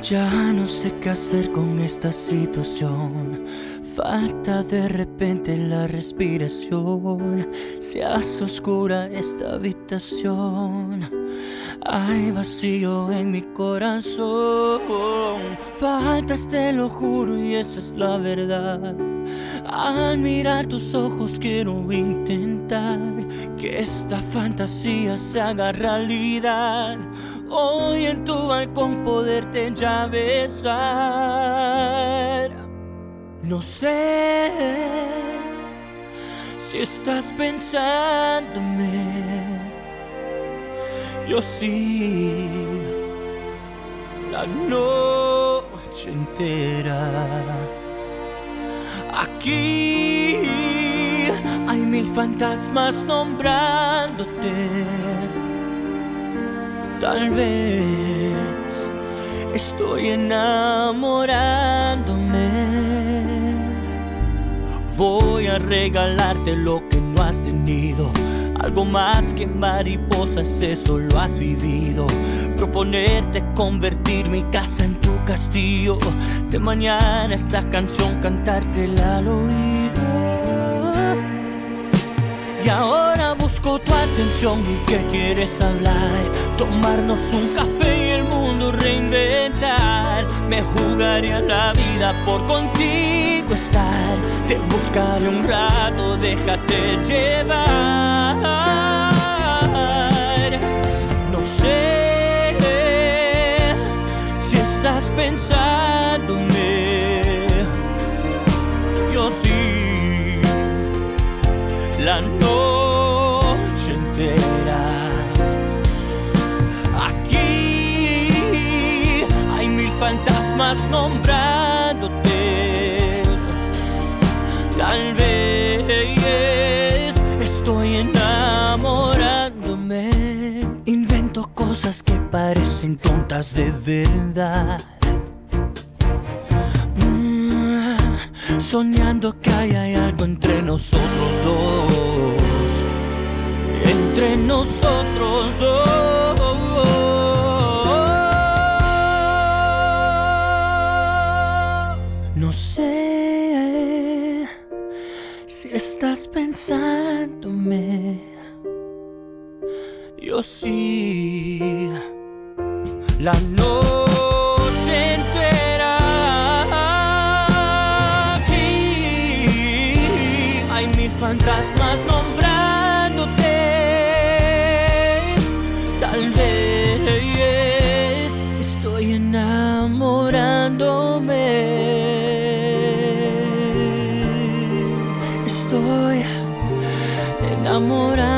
Ya no sé qué hacer con esta situación. Falta de repente la respiración. Se hace oscura esta habitación. Hay vacío en mi corazón. Faltas, te lo juro, y esa es la verdad. Al mirar tus ojos quiero intentar que esta fantasía se haga realidad. Hoy en tu balcón poderte ya besar. No sé si estás pensándome. Yo sí, la noche entera. Aquí hay mil fantasmas nombrándote. Tal vez estoy enamorándome. Voy a regalarte lo que no has tenido. Algo más que mariposas, eso lo has vivido. Proponerte convertir mi casa en tu castillo. De mañana esta canción cantártela al oído. Y ahora busco tu atención. ¿Y qué quieres hablar? Tomarnos un café y el mundo reinventar. Me jugaré a la vida por contigo estar. Te buscaré un rato, déjate llevar. No sé si estás pensándome. Yo sí, la noche entera. Aquí hay mil fantasmas nombrándote. Tal vez estoy enamorándome. Invento cosas que parecen tontas de verdad. Soñando que hay algo entre nosotros dos. Entre nosotros dos. No sé si estás pensándome. Yo sí, la noche entera. Aquí hay mil fantasmas nombrándote. Tal vez estoy enamorándome. Estoy enamorado.